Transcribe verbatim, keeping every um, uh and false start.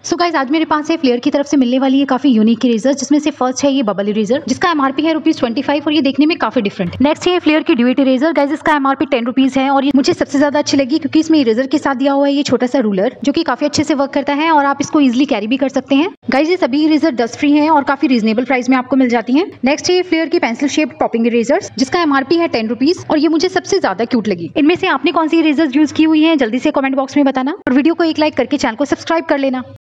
So guys आज मेरे पास है फ्लेयर की तरफ से मिलने वाली है काफी यूनिक इरेजर, जिसमें से फर्स्ट है ये बबल इरेजर जिसका एमआरपी है रुपीज ट्वेंटी फाइव और ये देखने में काफी डिफरेंट। नेक्स्ट है फ्लेयर की ड्यूएट इरेजर गाइस, इसका एमआरपी टेन रुपीज है और ये मुझे सबसे ज्यादा अच्छी लगी क्योंकि इसमें इरेजर के साथ दिया हुआ है ये छोटा सा रूलर जो कि काफी अच्छे से वर्क करता है और आप इसको इजिली कैरी भी कर सकते हैं। गाइस ये सभी इरेजर डस्ट फ्री है और काफी रीजनेबल प्राइस में आपको मिल जाती है। नेक्स्ट है फ्लेयर की पेंसिल शेप्ड पॉपिंग इरेजर जिसका एमआरपी है टेन रुपीज और ये मुझे सबसे ज्यादा क्यूट लगी। इनमें से आपने कौन सी इरेजर यूज की हुई है जल्दी से कमेंट बॉक्स में बताना और वीडियो को एक लाइक करके चैनल को सब्सक्राइब कर लेना।